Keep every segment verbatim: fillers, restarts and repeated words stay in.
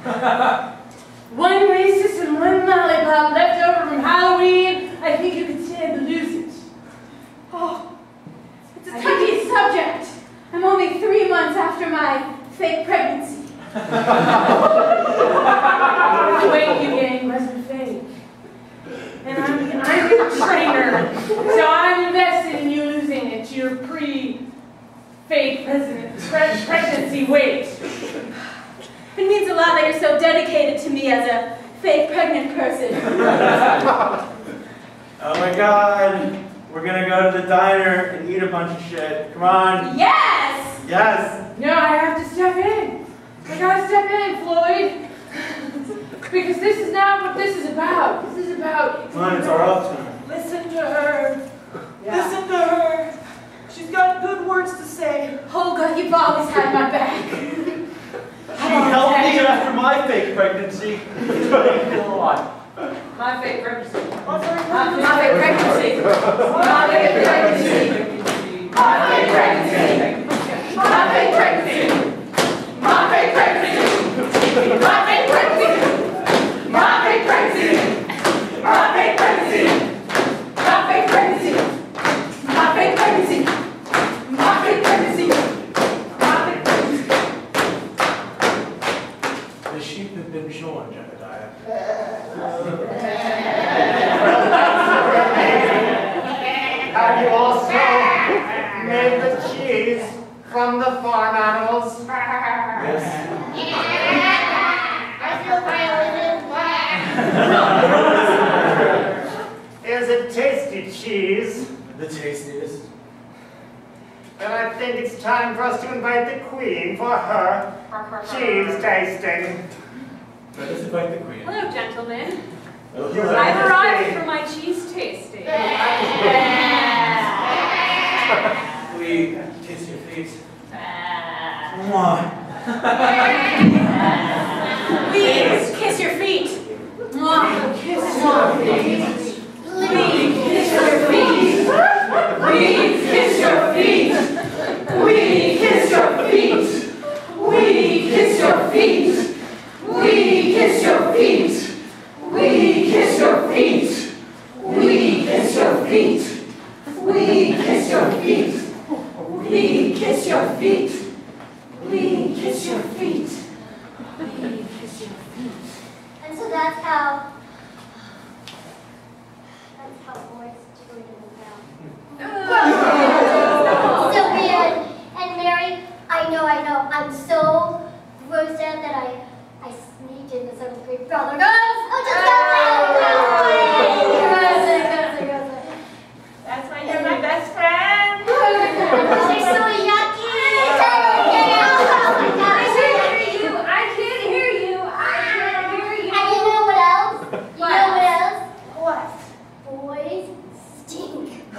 One racist and one lollipop left over from Halloween. I think you could stand to lose it. Oh, it's a touchy subject. I'm only three months after my fake pregnancy. The weight you gained wasn't fake. And I'm, I'm your trainer, so I'm invested in you losing it to your pre-fake president, pre pregnancy weight. It means a lot that you're so dedicated to me as a fake pregnant person. Oh my God, we're gonna go to the diner and eat a bunch of shit. Come on. Yes! Yes. No, I have to step in. I gotta step in, Floyd. Because this is not what this is about. This is about... Come on, it's our off time. Listen to her. Yeah. Listen to her. She's got good words to say. Olga, you've always had my back. She helped me after my fake pregnancy. It's going to feel a lot. My fake pregnancy. My fake My fake pregnancy. My fake pregnancy. My fake pregnancy. My fake pregnancy. My fake pregnancy. My fake pregnancy. My fake pregnancy. My fake pregnancy. My fake pregnancy. My fake pregnancy. My fake pregnancy. My fake pregnancy. The sheep have been shorn, Jebediah. Have you also made the cheese from the farm animals? Yes. I feel violated. Is it tasty cheese? The tastiest. Then I think it's time for us to invite the queen for her cheese tasting. Let us invite the queen. Hello, gentlemen. Oh, You're hello. I've arrived for my cheese tasting. We taste your feet. Mwah. Please kiss your feet. Mwah. Kiss your feet. Please kiss your feet. Please kiss your feet. We kiss your feet. We kiss your feet. We kiss your feet. We kiss your feet. We kiss your feet. We kiss your feet. We kiss your feet. We kiss your feet. We kiss your feet. And so that's how, that's how boys treat them now. Sylvia and, and Mary, I know, I know, I'm so grossed out that I, I sneaked in the seventh grade brother. Girls, oh, just go That's why you're my best friend. Oh, they're so yucky. I can't hear you. I can't hear you. I can't hear you. And you know what else? You What know what else? else? What? Boys stink. I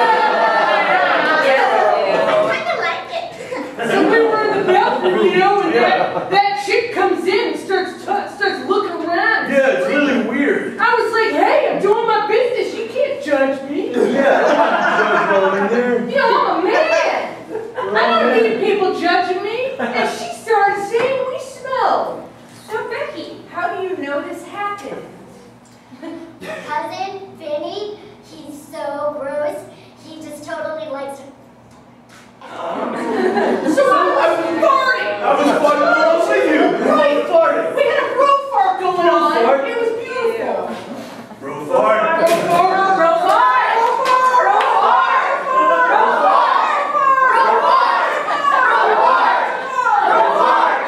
kind of like it. So we were in the bathroom, you know, and that, that chick comes in and starts, starts looking around. Yeah, it's really weird. I was like, hey, I'm doing my business. You can't judge me. Yeah. In there. You know, I'm a man. I don't need people judging me. And she started saying we smell. So, Becky, how do you know this happened? Cousin, Vinny, he's so gross. He just totally likes to... So I was farting. That was fun. What else with you? Right. Farting. We had a bro fart going on. fart? It was beautiful. Bro fart. Bro fart. Bro fart. Bro fart. Bro fart. Bro fart. Bro fart. Bro fart. Bro fart.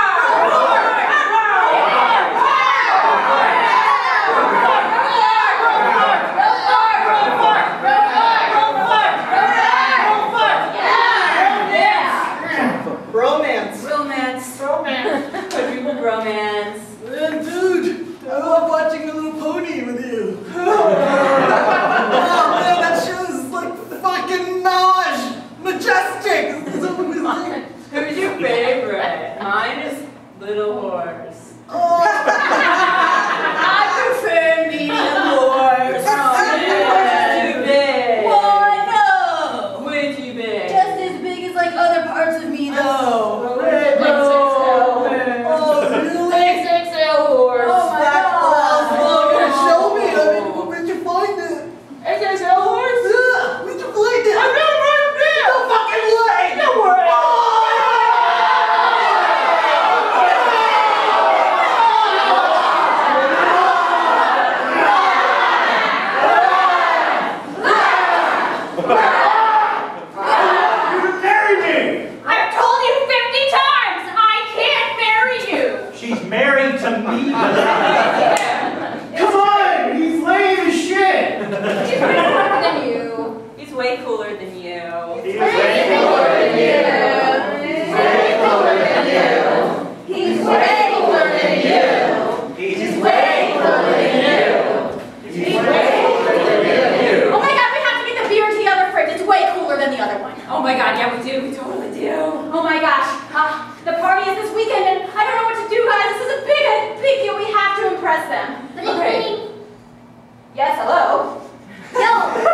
Romance. Romance. Romance. Quadruple romance. Man, dude, I love watching The Little Pony with you. Oh, man, that show is like fucking Maj. Majestic. It's so amazing. Who's your favorite? Mine is Little Horse. Oh, I prefer medium horse. Oh, too big. why no? Way too big. Just as big as like other parts of me, though. Oh, Oh, really? She's married to me. Come on! He's lame as shit! He's way cooler than you. He's way cooler than you. He's way cooler than you. He's way cooler than you. He's way cooler than you. He's way cooler than you. He's way cooler than you. Oh my god, we have to get the beer into the other fridge. It's way cooler than the other one. Oh my god, yeah we do. We totally do. Oh my gosh. Uh, the party is this weekend and I don't know what to do, guys. This is a big, a big deal. We have to impress them. Okay. Yes, hello. Yo.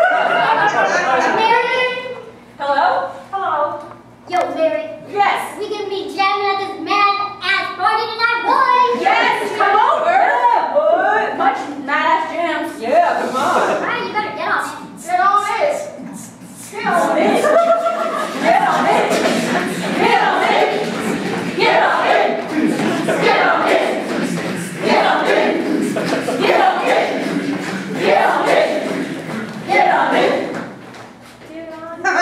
Mary. Hello? Hello. Yo, Mary. Yes. We can be jamming at this mad-ass party tonight, boy. Yes, come over. Yeah, boy. Much mad-ass jams. Yeah, come on. All right, you better get on it. Get on it. Get on it. Get on it. Get on it. Get on it. Get on it. Get on it. Get on it. Get on it. Get on it. Get on it.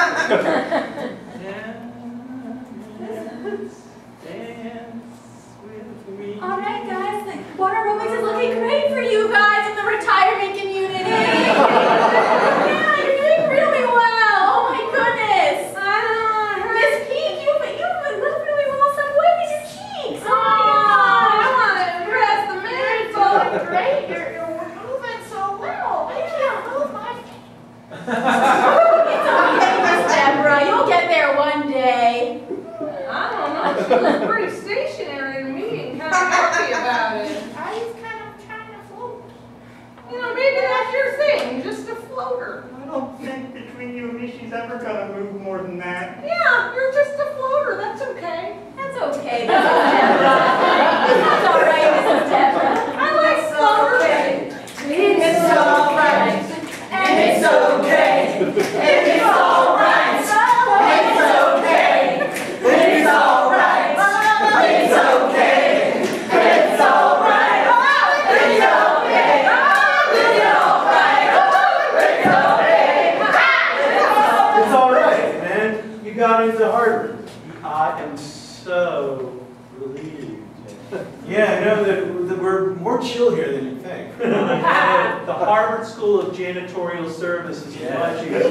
All right, guys. Water aerobics is looking great for you guys in the retirement community. Yeah, you're doing really well. Oh my goodness. Miss Peak, you've you've been doing really well. Some way with your cheeks. Oh my God. I want to impress the men. So great. You're you're moving so well. I can't move my feet. It's okay, Miss Deborah. You'll get there one day. I don't know. She was pretty stationary in the meeting, kind of happy about it. I was kind of trying to float. You know, maybe that's your thing, just a floater. I don't think between you and me she's ever gonna move more than that. Yeah, you're just a floater. That's okay. That's okay, Missus Deborah. That's all right, Missus Deborah. I like floaters. It's all right. And it's okay. It's all right. It's okay. It's all right. It's okay. It's all right. It's okay. It's all right. It's okay. It's all right, man. You got into Harvard. I am so relieved. Yeah, I know that, that we're more chill here than you think. The Harvard School of Janitorial Service is Yeah. much easier.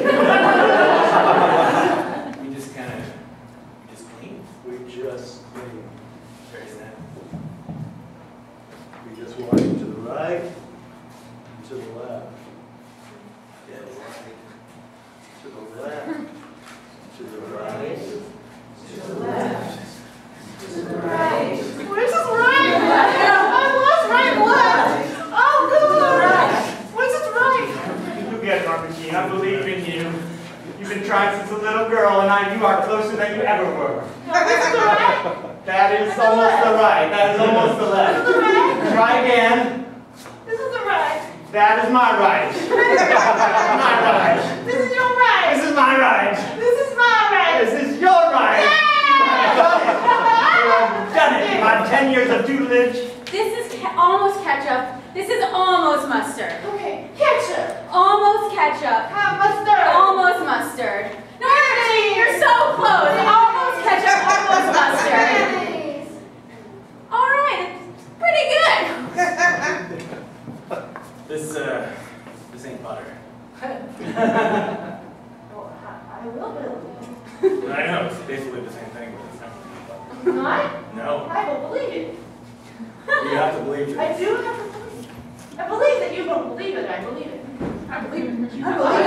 We just kind of, just clean. We just clean. Very sad. We just walk to the right, and to the left. Yeah, it's like- To the left, to the right, To the left. To the right. Where's his right? I was right left. Oh, good. Where's his right? You get Marquis, I believe in you. You've been trying since a little girl, and I, you are closer than you ever were. This is the right. That is almost the right. That is almost the left. This is the right. Try again. This is the right. That is my right. My right. This is your right. This is my right. This is my right. This is your right. You have done it. You have done it. You had ten years of tutelage. This is ca almost ketchup. This is almost mustard. Okay, ketchup. Almost ketchup. Hot mustard. Almost mustard. No, you're, you're so close. Almost ketchup, almost mustard. Nice. All right, it's pretty good. This, uh, this ain't butter. Oh, I, I will believe. I know, it's basically the same thing, but it's not butter. Not? No, I will believe it. you have to believe I it. do have to believe it. I believe that you don't believe it. I believe it. I believe it. I believe